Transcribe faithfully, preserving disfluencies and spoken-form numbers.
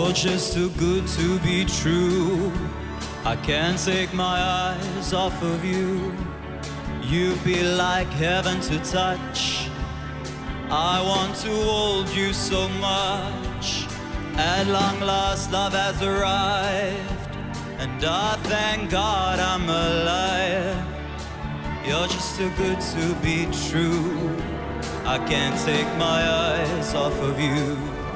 You're just too good to be true. I can't take my eyes off of you. You'd be like heaven to touch. I want to hold you so much. At long last love has arrived, and I thank God I'm alive. You're just too good to be true. I can't take my eyes off of you.